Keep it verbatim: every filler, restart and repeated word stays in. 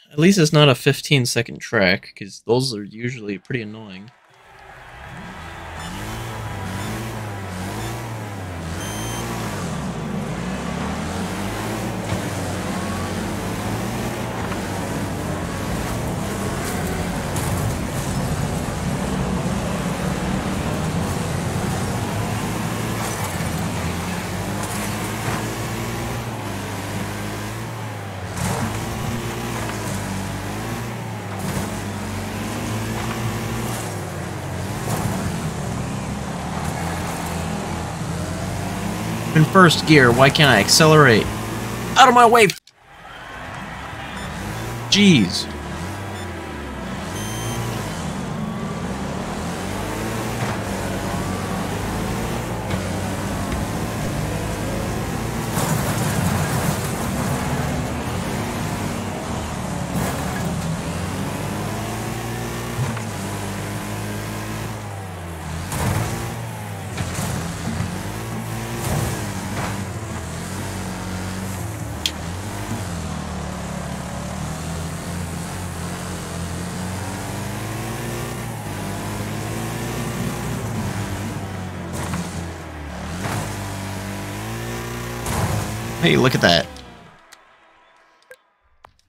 At least it's not a fifteen second track, because those are usually pretty annoying. In first gear, why can't I accelerate? Out of my way! Jeez. Hey, look at that.